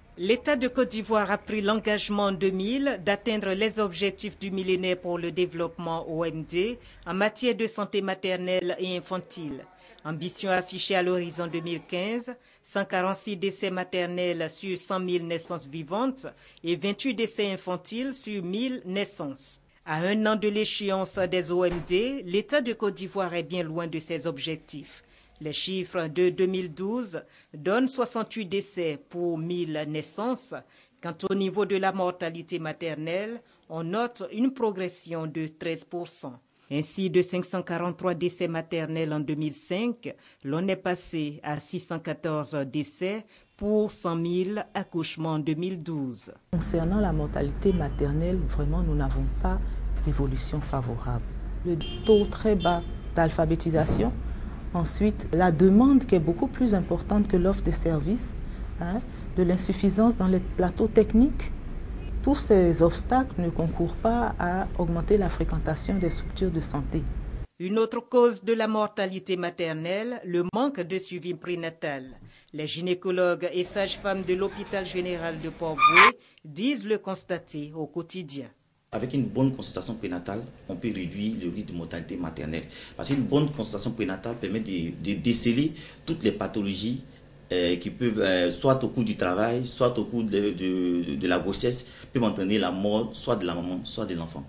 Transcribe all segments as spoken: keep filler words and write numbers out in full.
L'État de Côte d'Ivoire a pris l'engagement en deux mille d'atteindre les objectifs du millénaire pour le développement O M D en matière de santé maternelle et infantile. Ambition affichée à l'horizon deux mille quinze, cent quarante-six décès maternels sur cent mille naissances vivantes et vingt-huit décès infantiles sur mille naissances. À un an de l'échéance des O M D, l'État de Côte d'Ivoire est bien loin de ses objectifs. Les chiffres de deux mille douze donnent soixante-huit décès pour mille naissances. Quant au niveau de la mortalité maternelle, on note une progression de treize pour cent. Ainsi, de cinq cent quarante-trois décès maternels en deux mille cinq, l'on est passé à six cent quatorze décès pour cent mille accouchements en deux mille douze. Concernant la mortalité maternelle, vraiment, nous n'avons pas d'évolution favorable. Le taux très bas d'alphabétisation. Ensuite, la demande qui est beaucoup plus importante que l'offre de services, hein, de l'insuffisance dans les plateaux techniques. Tous ces obstacles ne concourent pas à augmenter la fréquentation des structures de santé. Une autre cause de la mortalité maternelle, le manque de suivi prénatal. Les gynécologues et sages-femmes de l'hôpital général de Port-Bouët disent le constater au quotidien. Avec une bonne consultation prénatale, on peut réduire le risque de mortalité maternelle. Parce qu'une bonne consultation prénatale permet de, de déceler toutes les pathologies euh, qui peuvent, euh, soit au cours du travail, soit au cours de, de, de la grossesse, peuvent entraîner la mort soit de la maman, soit de l'enfant.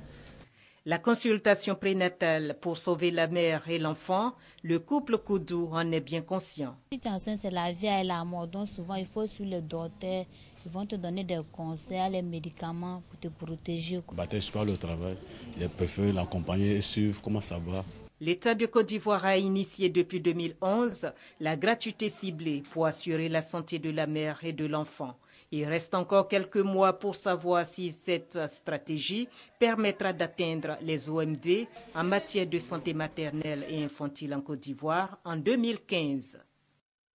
La consultation prénatale pour sauver la mère et l'enfant, le couple Koudou en est bien conscient. Si tu es enceinte, c'est la vie et la mort. Donc souvent, il faut suivre le docteur. Ils vont te donner des conseils, les médicaments pour te protéger. Battre par le travail, il préfère l'accompagner et suivre comment ça va. L'État de Côte d'Ivoire a initié depuis deux mille onze la gratuité ciblée pour assurer la santé de la mère et de l'enfant. Il reste encore quelques mois pour savoir si cette stratégie permettra d'atteindre les O M D en matière de santé maternelle et infantile en Côte d'Ivoire en deux mille quinze.